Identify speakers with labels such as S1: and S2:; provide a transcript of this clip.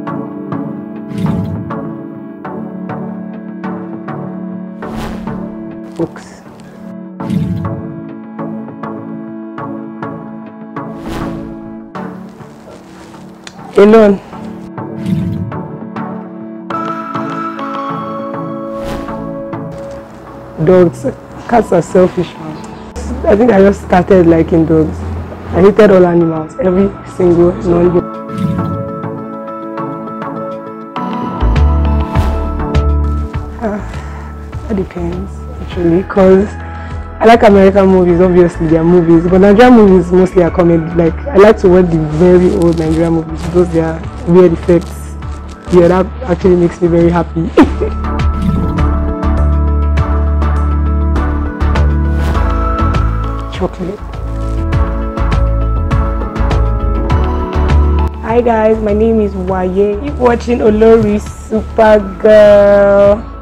S1: Books. Alone. Dogs. Cats are selfish, man. I think I just started liking dogs. I hated all animals, every single non-human. That depends, actually, because I like American movies, obviously they are movies, but Nigerian movies mostly are comedy. Like, I like to watch the very old Nigerian movies because they are weird effects. Yeah, that actually makes me very happy. Chocolate. Hi guys, my name is Waye. Keep watching Olori Supergirl.